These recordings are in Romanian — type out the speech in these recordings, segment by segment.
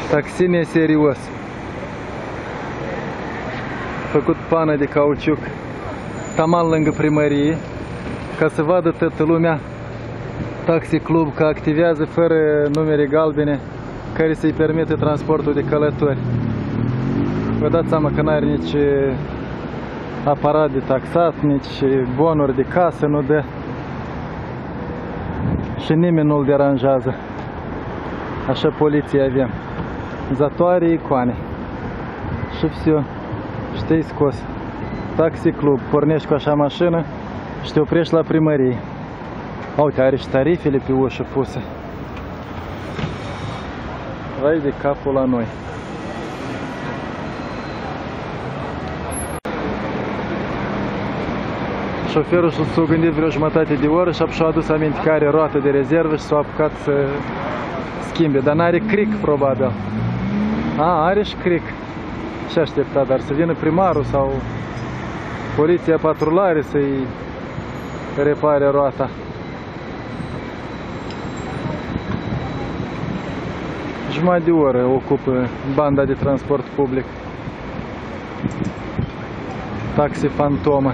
Taxi neserios. Făcut pană de cauciuc taman lângă primărie, ca să vadă toată lumea Taxi Club că activează fără numere galbene care să-i permite transportul de călători. Vă dați seama că n-are nici aparat de taxat, nici bonuri de casă nu dă și nimeni nu-l deranjează. Așa poliție avem. Zatoare, icoane. Și все. Și te-ai scos. Taxi Club. Pornești cu așa mașină și te oprești la primărie. Uite, are și tarifele pe ușă puse. Vai de capul la noi. Șoferul s-a gândit vreo jumătate de oră și a adus aminte că are roată de rezervă și s-a apucat să schimbe, dar n-are cric probabil. Are și cric. Și aștepta, dar să vină primarul sau poliția patrulare să-i repare roata. Jumătate de oră ocupă banda de transport public. Taxi fantomă.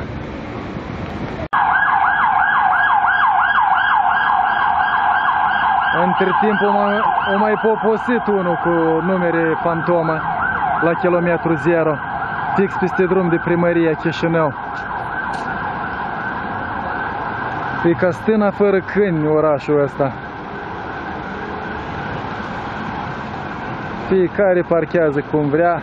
Între timp o mai poposit unul cu numere fantomă la kilometru 0, fix peste drum de primăria Chișinău. E ca stâna fără câini orașul ăsta. Fiecare parchează cum vrea,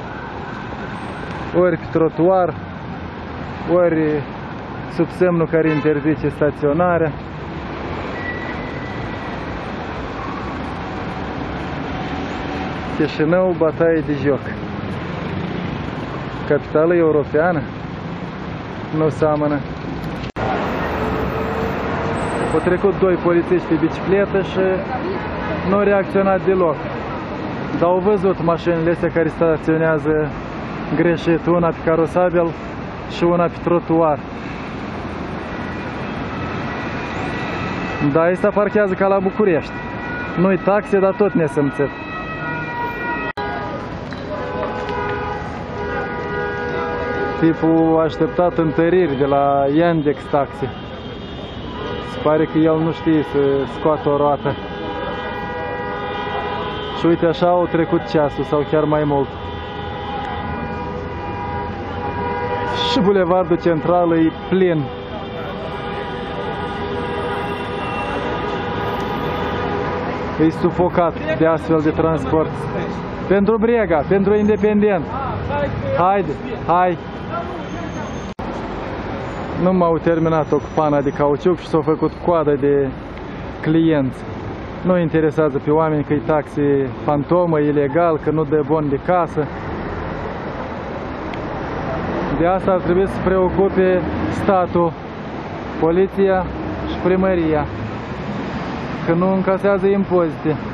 ori pe trotuar, ori sub semnul care interzice staționarea. Chișinău, bătaie de joc. Capitală europeană? Nu seamănă. Au trecut doi polițiști pe bicicletă și nu au reacționat deloc. Dar au văzut mașinile astea care staționează greșit, una pe carosabil și una pe trotuar. Dar ăsta parchează ca la București. Nu-i taxe, dar tot nesămțit. Tipul a așteptat întăriri de la Yandex Taxi. Se pare că el nu știe să scoată o roată. Și uite așa au trecut ceasul sau chiar mai mult. Și bulevardul central e plin. E sufocat de astfel de transport. Pentru Brega, pentru Independent. Haide, hai! Nu m-au terminat-o cu pana de cauciuc și s-au făcut coadă de clienți. Nu interesează pe oameni că e taxi fantomă, ilegal, că nu dă bon de casă. De asta ar trebui să se preocupe statul, poliția și primăria, că nu încasează impozite.